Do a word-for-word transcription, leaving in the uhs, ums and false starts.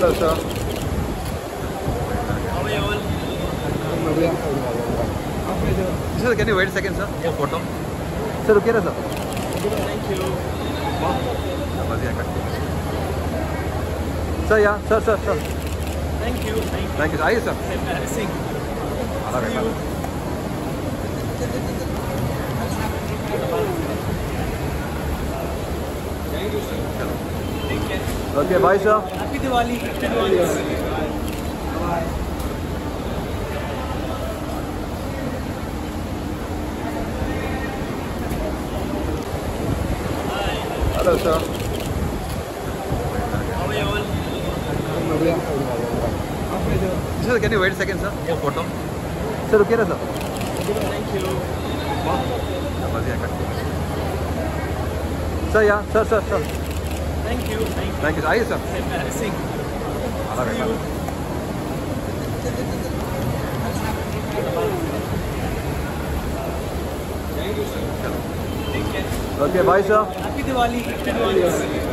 Hello, sir. How are you all? Sir, can you wait a second, sir? Yeah, photo. Sir, रुकिए ना, sir. Thank you. Sir, yeah, sir, sir, sir. Thank you. Thank you. Thank you. आइए, sir. Embarrassing. आधा घंटा. Thank you, sir. Take care. Okay, bye, sir. Happy Diwali. Advance. Bye. Hello, sir. How are you all? Sir, can you wait a second, sir? Yeah, photo. Sir, रुकिए ना, sir. Thank you. Sir, yeah, sir, sir, sir. Thank you. Thank you. Thank you. आइए, sir. Embarrassing. आधा घंटा. Thank you, sir. Take care. Okay, bye, sir. Happy Diwali. Advance.